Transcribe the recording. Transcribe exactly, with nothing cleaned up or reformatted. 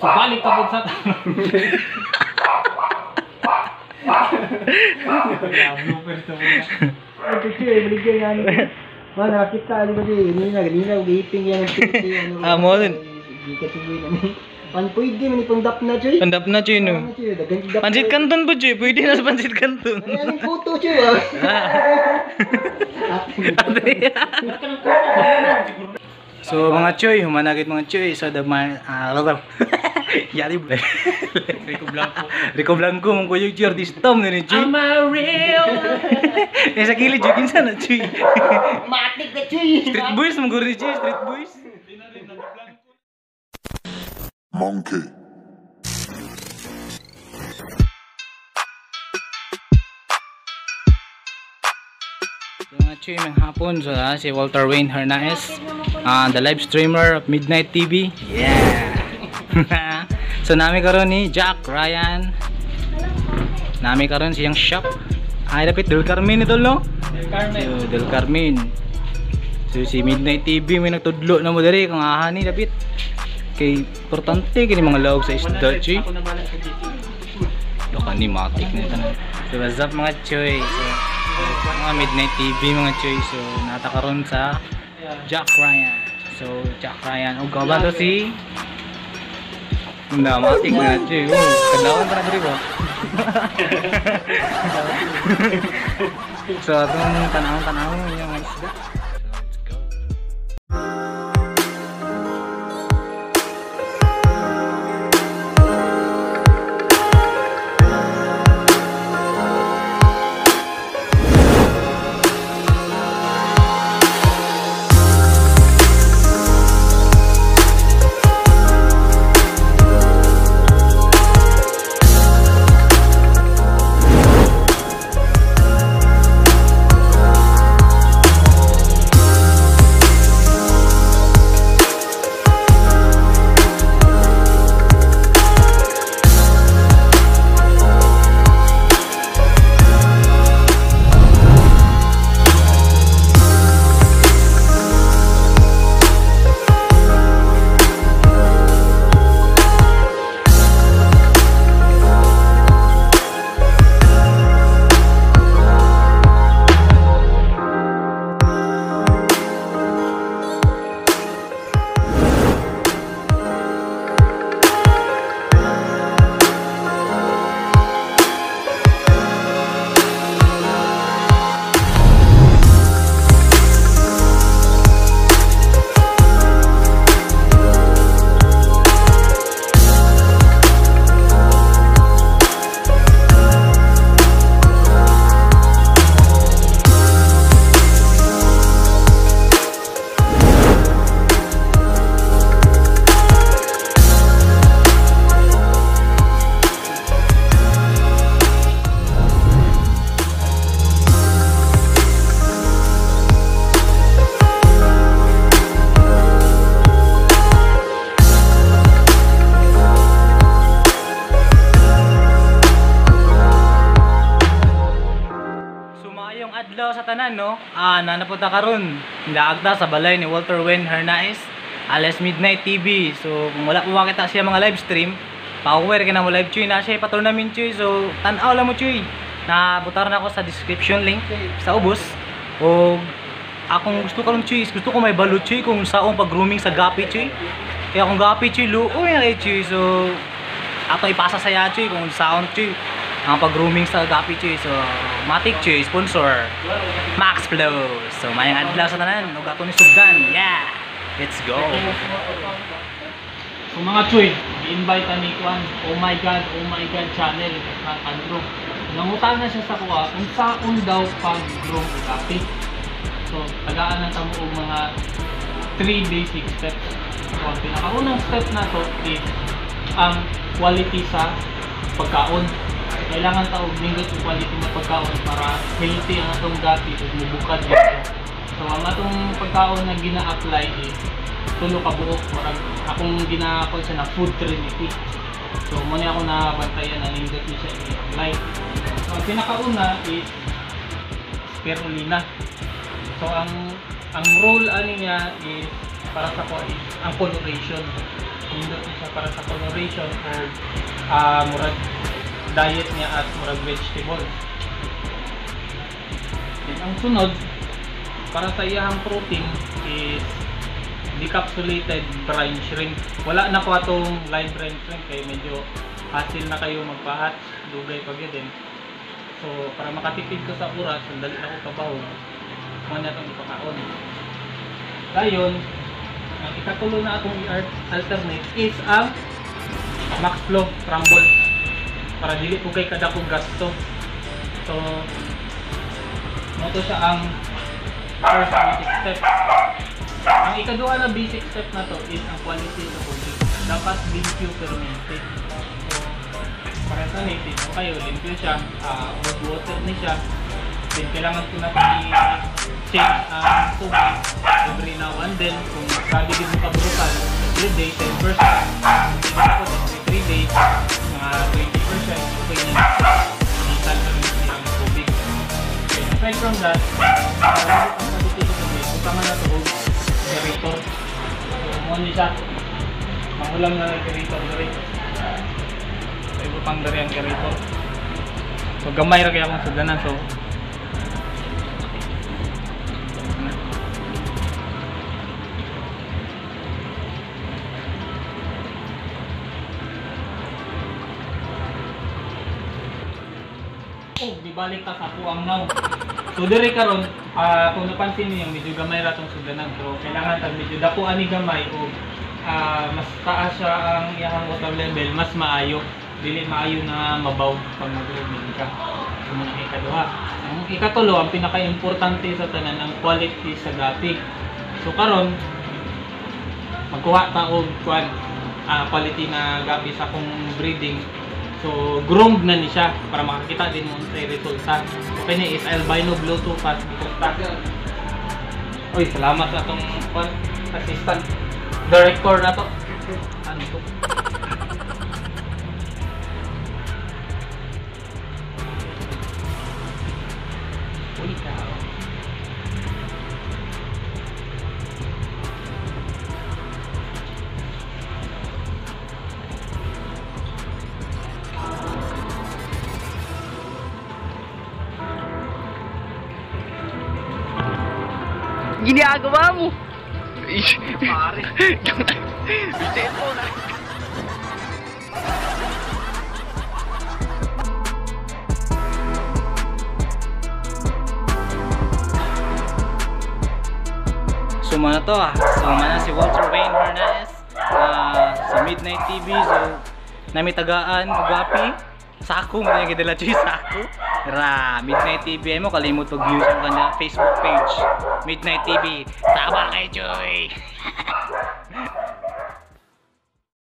So balik ka po sa bloopers na muna. Ito siya, balik ka nga nito. Ma, nakakita ano kasi, ganina, ganina, ugiping yan ang piti. Ah, mo din. Hindi ka tuloy na ni. Pan pwede, man ipandap na, Choy. Pandap na, Choy, no? Pansit Canton po, Choy. Pwede na sa Pansit Canton. Ay, anong photo, Choy, ah. So, mga Choy, humanagit mga Choy. So, the man, ah, ano daw? Yari ba? Rico Blanco. Rico Blanco, mong kuyo Choy, artist Tom na ni Choy. I'm a real. Eh, sa kilid, Choy, kinsa na, Choy. Matik na, Choy. Street Boys, mong guro ni Choy, Street Boys. Monkey. So, mga Choy, may hapon. So, ah, si Walter Wayne Hernaez, ah, the live streamer of Midnight T V. Yeah! So, nami karon ni Jack Ryan. Nami karon siyang shop. Ay, dapat Del Carmen ito, no? Del Carmen. So, Del Carmen. So, si Midnight T V may nagtudlo na mo dali kung ahani dapat. Kay importante kini mga lawag sa isda, Choy. Ako na bala sa G T. Lokani matik na ito. So, what's up mga Choy? So, mga Midnight T V mga Choy. So, natakaroon sa Jack Ryan. So, Jack Ryan. O, gaba to si... Hindi, matik na Choy. Oh, kadawan ka na dito ba? So, itong tanawang-tanawang yung mga isda. Adlaw sa tanan, no? Ah, nanapunta karon. Nilaagta sa balay ni Walter Wayne Hernaez, alias Midnight T V. So, kung wala po makita siya mga live stream, pa-aware ka na mo live, Choy, na siya patron namin, Choy. So, tanaw lang mo, Choy. Nabutar na ako sa description link sa ubos. O akong gusto karon, Choy, gusto ko may balo, Choy, kung saong pag-grooming sa gapi, Choy. Kaya kung gapi, Choy, luoy na kay Choy. So, ato ipasa saya, Choy, kung saon, Choy, ang pag-grooming sa gapi, Choy. So, Matic, Choy, sponsor Max Flow. So, mayang adlaw sa tanan, ug ato ni sugdan. Yeah, let's go. So mga Choy, i-invite ni Kwan, Oh My God, Oh My God channel ng Andro. Nangutan na siya sa kuha kung saan daw pag-groom gapi. So, tagaan na tamo og mga three basic steps. So, ang pinakaunang step na to is ang quality sa pagkaon. Kailangan ta og nindot yung quality ng pagkaon para healthy ang atong gapi ug mubukad dito. So, ang atong pagkaon na gina-apply is tulo ka buok, marag akong ginako siya na food trinity. So muna ako nabantayan na nindot niya siya i-apply. So ang pinakauna is spirulina. So ang ang role ani niya is para sa ko is ang coloration. Nindot niya siya para sa coloration o uh, murag diet niya at murag vegetables. Then ang sunod para sa iyang protein is decapsulated brine shrimp. Wala na ko atong live brine shrimp kay medyo hassle na kayo magpa-hatch, dugay pag din. So para makatipid ko sa oras, sandali na ko kabaho. Mo na itong ipakaon. Dayon, ang ikatulo na atong i-alternate is ang max flow crumble para dili po kay kada kong gasto. So mo to siya ang first basic step. Ang ikaduha na basic step na to is ang quality sa tubig. Dapat limpyo pero maintain. So para sa native, okay, limpyo siya, uh, hot water ni siya. Then kailangan ko na i-change ang tubig every now and then. Kung sabi din mo kabrutal, every day, ten percent. Hindi ako every three days, mga twenty percent. Okay na isan na rin ang tubig. Okay, aside from that, uh, ang quality sa tubig, kung tama na ito, aerator. So, mo niya siya. Mangulang na aerator dari. So, iba pang dari ang aerator. So, gamay ra kaya akong sudanan. So, oh, dibalik ta sa puang now. So dire karon, uh, kung napansin niyo medyo gamay ra tong sudanan. So kailangan tag medyo dako ani gamay o uh, mas taas siya ang iyang water level, mas maayo. Dili maayo na mabaw pag mag-umin ka. So muna ikaduha. Ang ikatulo, ang pinaka-importante sa tanan ang quality sa gapi. So karon magkuha ta og kwan uh, quality na gapi sa kung breeding. So, groomed na ni siya para makakita din mo sa resulta. Okay na is albino bluetooth fast because tagger. Uy, salamat sa atong assistant director na to. Ano to? Uy, ka. Ginagawa mo? Pare. Cellphone na. Suma na to ah. Suma na si Walter Wayne Hernandez uh, sa Midnight T V. So, nami tagaan, magwapi. Sako, mga gidala choy sako. Ra, Midnight T V mo kalimot og views ang kanya Facebook page. Midnight T V. Tama kay Joy.